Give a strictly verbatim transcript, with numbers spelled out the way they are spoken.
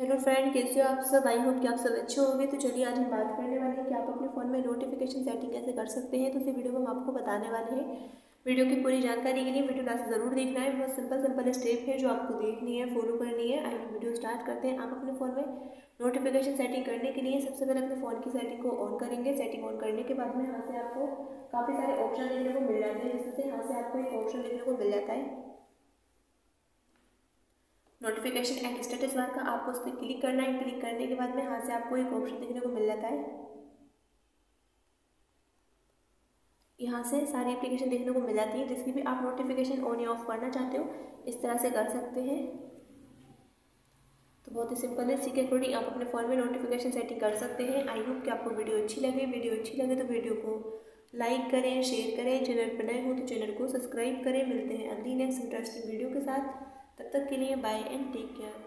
Hello friend, कैसे हो आप सब। आई होप कि आप सब अच्छे होंगे। तो चलिए आज हम बात करने वाले हैं कि आप अपने फ़ोन में नोटिफिकेशन सेटिंग कैसे कर सकते हैं। तो इसी वीडियो में हम आपको बताने वाले हैं। वीडियो की पूरी जानकारी के लिए वीडियो लास्ट ज़रूर देखना है। बहुत सिंपल सिंपल स्टेप है जो आपको देखनी है, फॉलो करनी है। आइए वीडियो स्टार्ट करते हैं। आप अपने फ़ोन में नोटिफिकेशन सेटिंग करने के लिए सबसे पहले अपने फ़ोन की सेटिंग को ऑन करेंगे। सेटिंग ऑन करने के बाद में यहाँ से आपको काफ़ी सारे ऑप्शन देखने को मिल जाते हैं, जिसमें से यहाँ से आपको एक ऑप्शन देखने को मिल जाता है नोटिफिकेशन एंड स्टेटस बार का। आपको उस पर क्लिक करना है। क्लिक करने के बाद में यहाँ से आपको एक ऑप्शन देखने को मिल जाता है। यहाँ से सारी एप्लीकेशन देखने को मिल जाती है, जिसकी भी आप नोटिफिकेशन ऑन या ऑफ करना चाहते हो इस तरह से कर सकते हैं। तो बहुत ही सिंपल है। इसी के अकॉर्डिंग आप अपने फ़ोन में नोटिफिकेशन सेटिंग कर सकते हैं। आई होप कि आपको वीडियो अच्छी लगे। वीडियो अच्छी लगे तो वीडियो को लाइक करें, शेयर करें। चैनल पर नए हो तो चैनल को सब्सक्राइब करें। मिलते हैं अगली नेक्स्ट इंटरेस्टिंग वीडियो के साथ। तब तक के लिए बाय एंड टेक केयर।